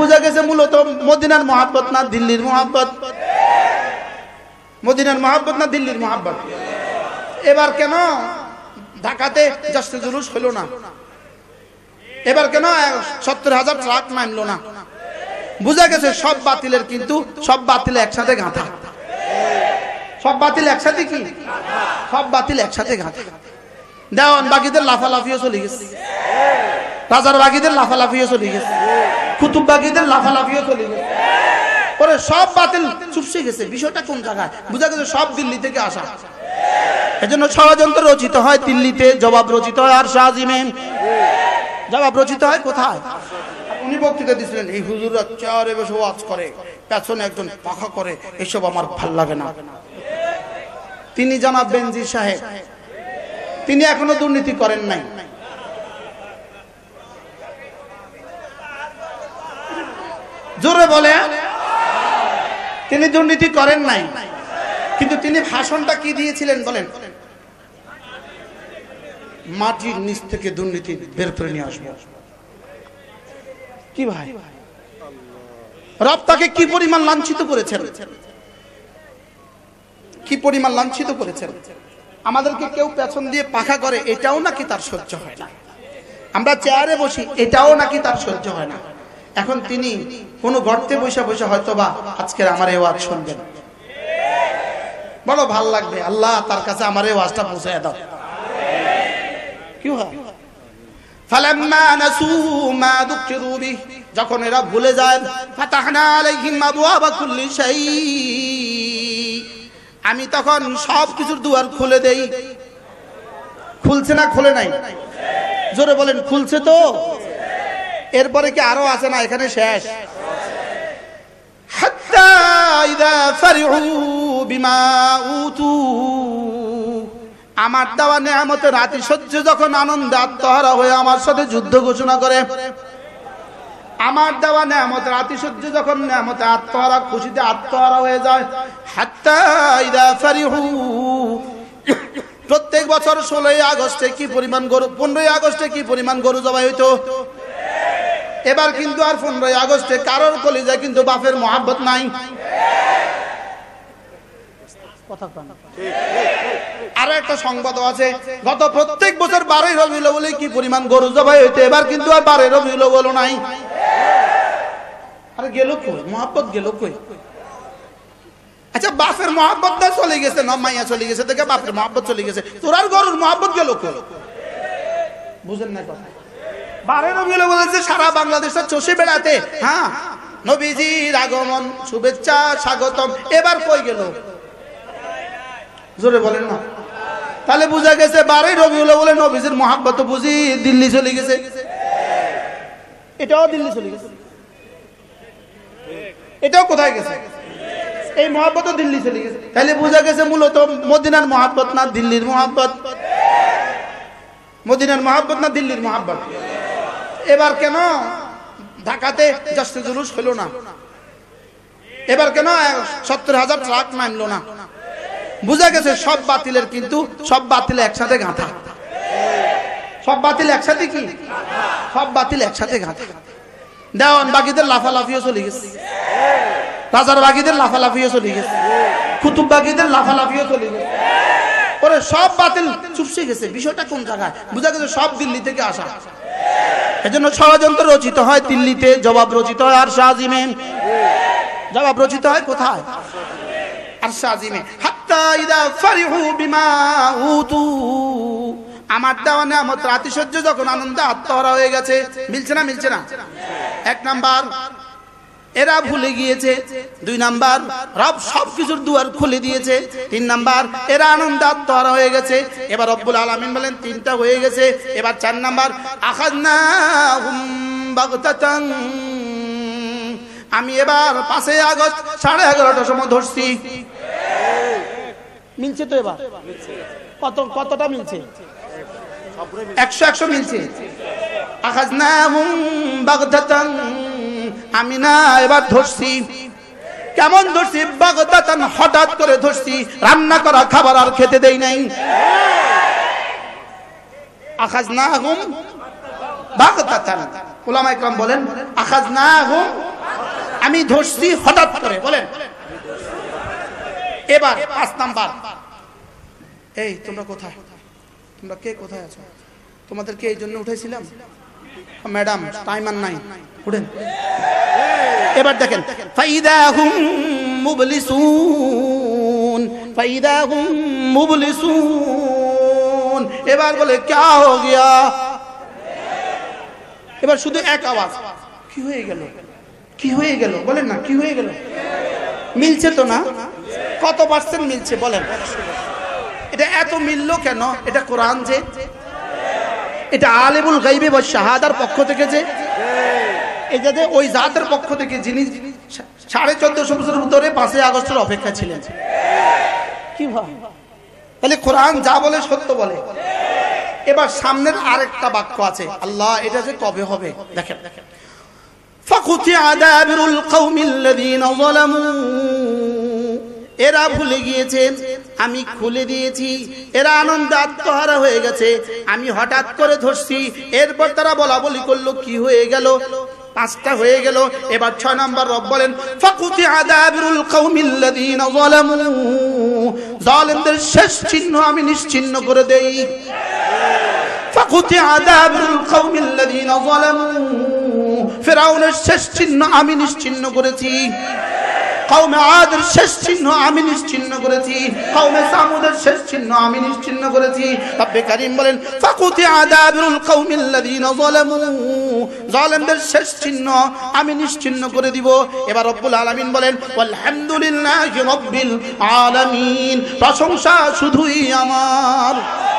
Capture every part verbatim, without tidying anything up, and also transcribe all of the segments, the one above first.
বুঝা গেছে মূলত মদিনার মহাব্বত না দিল্লির মহাব্বত, মদিনার মহাব্বত না দিল্লির মহাব্বত। এবার কেন ঢাকাতে জশ্নে জুলুস হলো না? এবার কেন সত্তর হাজার ট্রাক নামলো না? বুঝা গেছে সব বাতিলের কিন্তু সব বাতিল একসাথে গাঁথা, সব বাতিল একসাথে কি সব বাতিল একসাথে গাঁথা। দেওয়ান বাগিদের লাফালাফিও চলে গেছে, রাজার বাগিদের লাফালাফিও চলে গেছে, কুতুব বাগিদের লাফালাফিও চলে গেছে, পরে সব বাতিল চুপসে গেছে। বিষয়টা কোন জায়গায়? বুঝা গেছে সব দিল্লি থেকে আসা। এজন্য ষড়যন্ত্র রচিত হয় দিল্লিতে, জবাব রচিত হয় আর শাহজিমে। জবাব রচিত হয় কোথায়? উনি বক্তৃতা দিচ্ছিলেন, এই হুজুররা চেয়ারে বসে ওয়াজ করে, পেছনে একজন পাখা করে, এসব আমার ভাল লাগে না। তিনি জনাব বেনজির সাহেব, তিনি এখনো দুর্নীতি করেন নাই। জোরে বলে, তিনি দুর্নীতি করেন নাই, কিন্তু তিনি ভাষণটা কি দিয়েছিলেন বলেন? মাটির নিচ থেকে দুর্নীতি বের করে নিয়ে আসবো। কি ভাই, রব তাকে কি পরিমাণ লাঞ্ছিত করেছেন, কি পরিমাণ লাঞ্ছিত করেছেন। আমাদেরকে কেউ পেছন দিয়ে পাখা করে, এটাও নাকি তার সহ্য হয় না। আমরা চেয়ারে বসি, এটাও নাকি তার সহ্য হয় না। এখন তিনি কোন গর্তে বসে বসে হয়তো বা আজকের আমার এই ওয়াজ শুনবেন, বড় ভাল লাগবে। আল্লাহ তার কাছে আমার এই ওয়াজটা পৌঁছায় দাও। কি হয়? ফালাম্মা নাসু মা যুকিরু বিহি, যখন এরা ভুলে যায়, ফাতাহনা আলাইহিম আবওয়াবা কুল্লি শাই, আমি তখন সব কিছুর দুয়ার খুলে দেই। খুলছে না খুলে নাই? জোরে বলেন, খুলছে তো। এরপরে কি আরো আছে না? এখানে শেষ। হাত্তা ইযা ফারিহু বিমা উতু, আমার দেওয়া নেয়ামতের আতিশয্য যখন আনন্দে আত্মহারা হয়ে আমার সাথে যুদ্ধ ঘোষণা করে, আমার দেওয়া নেয়ামতের আতিশয্য যখন নেয়ামতে আত্মহারা, খুশিতে আত্মহারা হয়ে যায়, হাত্তা ইযা ফারিহু, প্রত্যেক বছর ষোলোই আগস্টে কি পরিমাণ গরু, পনেরোই আগস্টে কি পরিমাণ গরু জবাই হইতো। এবার কিন্তু আর পনেরোই আগস্টে কারোর কলিজায় কিন্তু বাপের মহাব্বত নাই। আরো একটা সংবাদ আছে, গত প্রত্যেক বছর বারোই রবিউল আউয়ালে কি পরিমাণ গরু জবাই হইতো, এবার কিন্তু আর বারোই রবিউল আউয়াল নাই। আরে গেল কই মহাব্বত, গেল কই? আচ্ছা বাপের মহাব্বত চলে গেছে, না মাইয়া চলে গেছে, দেখে বাপের মহাব্বত চলে গেছে, তোর আর গরুর মহাব্বত গেল কই? বুঝেন না কথা? বারোই রবিউল আউয়ালে সারা বাংলাদেশে চষে বেড়াতে, হ্যাঁ নবীজির আগমন, শুভেচ্ছা, স্বাগতম, এবার কই গেল? জোরে বলেন না। তাহলে বুঝা গেছে বারোই রবিউল আউয়ালে নবীজির মহাব্বত বুঝি দিল্লি চলে গেছে, এটাও দিল্লি চলে গেছে। এটাও কোথায় গেছে? এই মহাব্বত দিল্লি চলে গেছে। তাহলে বুঝা গেছে মূলত মদিনার মহাব্বত না দিল্লির মহাব্বত, মদিনার মহাব্বত না দিল্লির মহাব্বত। এবার কেন ঢাকাতে জশ্নে জুলুস হলো না? এবার কেন সত্তর হাজার ট্রাক নামলো না? বুঝা গেছে সব বাতিলের কিন্তু সব বাতিল একসাথে গাঁথা, সব বাতিল একসাথে কি সব বাতিল একসাথে গাঁথা। দেওয়ান বাগিদের লাফালাফিও চলে গেছে, রাজার বাগিদের লাফালাফিও চলে গেছে, কুতুব বাগিদের লাফালাফিও চলে গেছে, পরে সব বাতিল চুপসে গেছে। বিষয়টা কোন জায়গায়? বুঝা গেছে সব দিল্লি থেকে আসা। এজন্য ষড়যন্ত্র রচিত হয় দিল্লিতে, জবাব রচিত হয় আর শাহজিমে। জবাব রচিত হয় কোথায়? আর শাহজিমে। হাত্তা ইযা ফারিহু বিমা উতু, আমার দেওয়া নেয়ামতের আতিশয্য যখন আনন্দে আত্মহারা হয়ে গেছে। মিলছে না? মিলছে না? এক নাম্বার এরা ভুলে গিয়েছে, দুই নাম্বার রব সবকিছুর দুয়ার খুলে দিয়েছে, তিন নাম্বার এরা আনন্দে আত্মহারা হয়ে গেছে। এবার রব্বুল আলামিন বলেন তিনটা হয়ে গেছে। এবার চার নাম্বার আখাযনাহুম বাগতাতান, আমি এবার পাঁচই আগস্ট সাড়ে এগারোটার সময় ধরছি। মিলছে তো? এবার কত কতটা মিলছে? একশো একশো মিলছে। আখাযনাহুম বাগতাতান, আমি না এবার ধরছি। কেমন ধরছি? বাগতাতান, হঠাৎ করে ধরছি, রান্না করা খাবার আর খেতে দেই নাই। আখাযনাহুম বাগতাতান, উলামা ইকরাম বলেন আখাযনাহুম আমি ধরছি হঠাৎ করে, বলেন। এবার পাঁচ নাম্বার, এই তোমরা কোথায়, তোমরা কে কোথায় আছো? তোমাদেরকে এই জন্য উঠাইছিলাম ম্যাডাম, টাইম আর নাই, উঠেন। এবার দেখেন, ফাইদা হুম মুবলিসুন, ফাইদা হুম মুবলিসুন। এবার বলে ক্যা হো গিয়া? এবার শুধু এক আওয়াজ, কি হয়ে গেল, কি হয়ে গেল, বলেন না, কি হয়ে গেল? মিলছে তো না? কত পার্সেন্ট মিলছে বলেন? এটা এত মিললো কেন? এটা কোরআন যে, এটা আলিমুল গায়বি ওয়াশ শাহাদার পক্ষ থেকে যে, এই যে ওই জাতের পক্ষ থেকে যিনি সাড়ে চোদ্দশো বছর ধরে পাঁচই আগস্টের অপেক্ষা ছিলেন। কি ভাই, তাহলে কোরআন যা বলে সত্য বলে। এবার সামনের আরেকটা বাক্য আছে, আল্লাহ এটা যে কবে হবে দেখেন, ফাকুতিয়া দাবিরুল কওমিল্লাযীনা যালামু, এরা ভুলে গিয়েছে আমি খুলে দিয়েছি, এরা আনন্দে আত্মহারা হয়ে গেছে, আমি হঠাৎ করে ধরছি। এরপর তারা বলা বলি করলো, কি হয়ে গেল? পাঁচটা হয়ে গেল। এবার ছয় নম্বর রব বলেন, ফাকুতিয়া দাবিরুল কওমিল্লাযীনা যালামু, জালিমদের শেষ চিহ্ন আমি নিশ্চিহ্ন করে দেই। ফাকুতিয়া দাবিরুল কওমিল্লাযীনা যালামু, ফিরআউনের শেষ চিহ্ন আমি নিশ্চিহ্ন করেছি, কওমে আদের শেষ চিহ্ন আমি নিশ্চিহ্ন করেছি, কওমে সামুদের শেষ চিহ্ন আমি নিশ্চিহ্ন করেছি। রব্বে কারীম বলেন, ফাকুতিয়া দাবিরুল কওমিল্লাযীনা যালামু, জালিমদের শেষ চিহ্ন আমি নিশ্চিহ্ন করে দিব। এবার রব্বুল আলামিন বলেন, আলহামদুলিল্লাহি রাব্বিল আলামিন, প্রশংসা শুধুই আমার,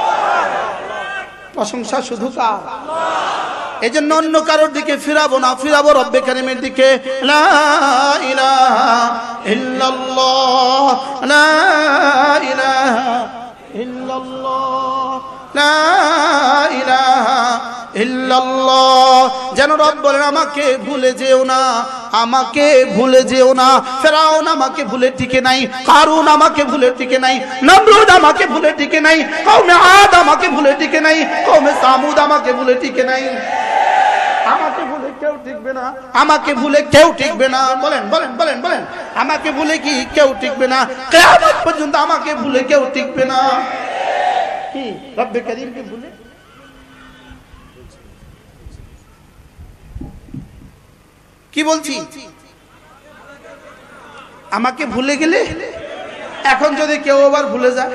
প্রশংসা শুধু কার? এই জন্য অন্য কারোর দিকে ফিরাবো না, ফিরাবো রব্বে কারীমের দিকে। লা ইলাহা ইল্লাল্লাহ, লা ইলাহা ইল্লাল্লাহ, লা ইলাহা ইল্লাল্লাহ। যেন রব বলেন, আমাকে ভুলে যেও না, আমাকে ভুলে যেও না। ফেরাউন আমাকে ভুলে টিকে নাই, কারুন আমাকে ভুলে টিকে নাই, নমরুদ আমাকে ভুলে টিকে নাই, কওমে আদ আমাকে ভুলে টিকে নাই, কওমে সামুদ আমাকে ভুলে টিকে নাই। আমাকে ভুলে কেউ টিকবে না, আমাকে ভুলে কেউ টিকবে না। বলেন বলেন বলেন বলেন, আমাকে ভুলে কি কেউ টিকবে না? কিয়ামত পর্যন্ত আমাকে ভুলে কেউ টিকবে না। কি রব্বে কারীমকে ভুলে? কি বলছি? আমাকে ভুলে গেলে, এখন যদি কেউ আবার ভুলে যায়,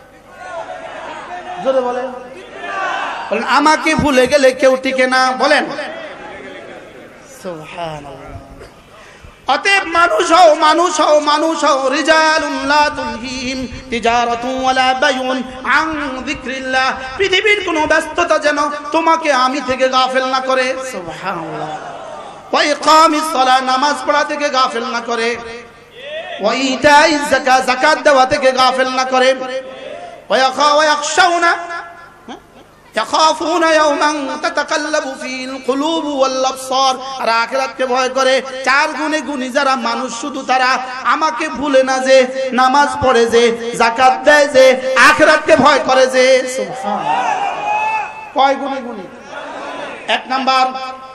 জোরে বলেন, বলেন আমাকে ভুলে গেলে কেউ টিকে না। বলেন সুবহানাল্লাহ। অতএব মানুষ হও, মানুষ হও, মানুষ হও। রিজালুন লা তুলহিহিম তিজারাতু ওয়ালা বাইউন আন যিকরিল্লাহ। পৃথিবীর কোনো ব্যস্ততা যেন তোমাকে আমি থেকে গাফেল না করে। সুবহানাল্লাহ। ওয়া ইকামিস সালাহ, নামাজ পড়া থেকে গাফেল না করে। ওয়া ইতাইজ যাকাত, যাকাত দেওয়া থেকে গাফেল না করে। ওয়া ইয়াখা ওয়া ইয়াখশাউনা ইয়াখাফুনা ইয়াওমান তাতাকাল্লাবু ফিল কুলুব ওয়াল আবসার। আর আখিরাতকে ভয় করে। চার গুণে গুণী যারা মানুষ, শুধু তারা আমাকে ভুলে না যে, নামাজ পড়ে যে, যাকাত দেয় যে, আখিরাতকে ভয় করে যে। সুবহানাল্লাহ। কয় গুণে গুণী? এক নাম্বার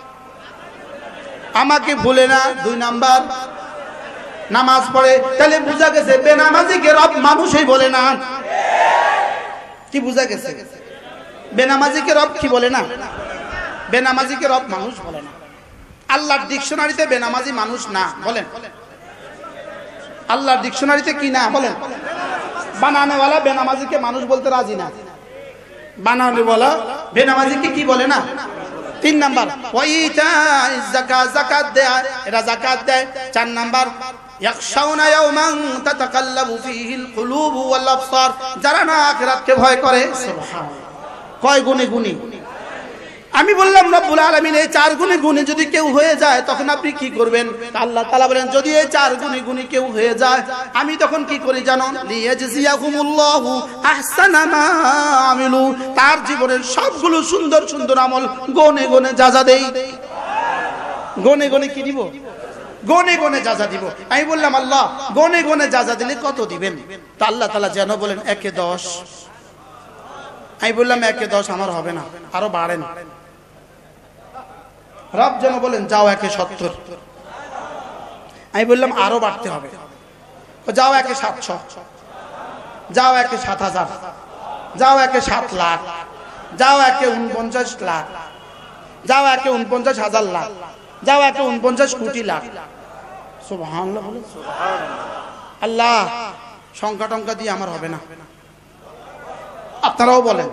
আমাকে ভুলে না, দুই নাম্বার নামাজ পড়ে। তাহলে বুঝা গেছে বেনামাজিকে রব মানুষই বলে না। কি বুঝা গেছে? বেনামাজিকে রব কি বলে না? বেনামাজিকে রব মানুষ বলে না। আল্লাহর ডিকশনারিতে বেনামাজি মানুষ না। বলেন আল্লাহর ডিকশনারিতে কি না? বলেন। বানানেওয়ালা বেনামাজিকে মানুষ বলতে রাজি না। বানানেওয়ালা বেনামাজিকে কি বলে না? তিন নাম্বার ওয়াইতাইজ যাকাত, যাকাত দেয়, এরা যাকাত দেয়। চার নাম্বার ইয়াখশাউনা ইয়াওমান তাতাকাল্লাবু ফীহিল কুলুব ওয়াল আবসার, যারা না আখিরাতকে ভয় করে। সুবহানাল্লাহ। কয় গুণে গুণী? আমি বললাম রব্বুল আলামিন এই চার গুণে গুণী যদি কেউ হয়ে যায় তখন আপনি কি করবেন? আল্লাহ তাআলা বলেন, যদি এই চার গুণে গুণী কেউ হয়ে যায় আমি তখন কি করি জানো? লিয়াজজিয়াকুমুল্লাহু আহসানা মা আমিলু, তার জীবনের সবগুলো সুন্দর সুন্দর আমল গনে গনে যাজা দেই। গনে গনে কি দিব? গনে গনে যাজা দিব। আমি বললাম, আল্লাহ গনে গনে যাজা দিলে কত দিবেন? তা আল্লাহ তাআলা যেন বলেন একে দশ। আমি বললাম একে দশ আমার হবে না, আরো বাড়েন। রব যেন বলেন যাও একে সত্তর। আমি বললাম আরো বাড়তে হবে। যাও একে সাতশো, যাও একে সাত হাজার, যাও একে সাত লাখ, যাও একে উনপঞ্চাশ লাখ, যাও একে উনপঞ্চাশ হাজার লাখ, যাও একে উনপঞ্চাশ কোটি লাখ। সুবহানাল্লাহ বলে আল্লাহ সংখ্যা টঙ্কা দিয়ে আমার হবে না। আপনারাও বলেন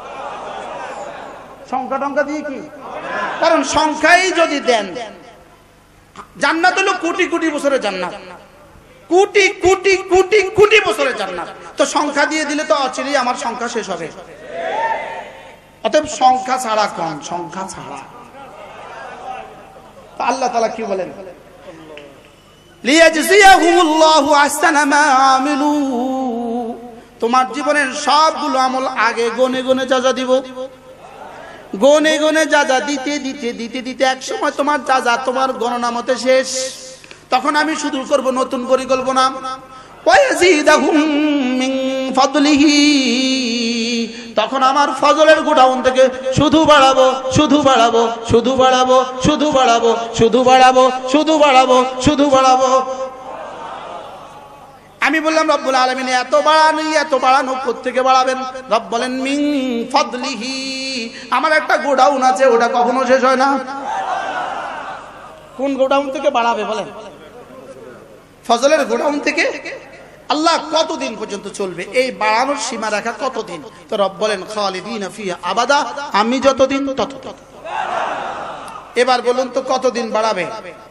সংখ্যা টঙ্কা দিয়ে কি, কারণ সংখ্যাই যদি দেন, জান্নাত হলো কোটি কোটি বছরের জান্নাত, কোটি কোটি কোটি কোটি বছরের জান্নাত। তো সংখ্যা দিয়ে দিলে তো অচিরেই আমার সংখ্যা শেষ হবে। অতএব সংখ্যা ছাড়া কম, সংখ্যা ছাড়া। আল্লাহ তাআলা কি বলেন, লিয়াজজিয়াহুমুল্লাহু আহসানা মা আমিলু, তোমার জীবনের সবগুলো আমল আগে গনে গনে যা যা দিব, গনে গনে যা যা দিতে দিতে দিতে দিতে এক সময় তোমার যা যা তোমার গণনা মতে শেষ। তখন আমি শুরু করব নতুন পরিকল্পনা, ওয়ায়াজিদাহুম মিন ফাদলিহি, তখন আমার ফজলের গোডাউন থেকে শুধু বাড়াবো শুধু বাড়াবো শুধু বাড়াবো শুধু বাড়াবো শুধু বাড়াবো শুধু বাড়াবো শুধু বাড়াবো। আমি বললাম রব্বুল আলামিন এত বাড়ানো এত বাড়ানো কোত্থেকে বাড়াবেন? রব বলেন মিন ফাদলিহি, আমার একটা গোডাউন আছে, ওটা কখনো শেষ হয় না। কোন গোডাউন থেকে বাড়াবে বলেন? ফজলের গোডাউন থেকে। আল্লাহ কতদিন পর্যন্ত চলবে এই বাড়ানোর সীমা রেখা কতদিন? তো রব বলেন খালিদিনা ফিহা আবাদা, আমি যতদিন ততদিন। এবার বলুন তো কতদিন বাড়াবে?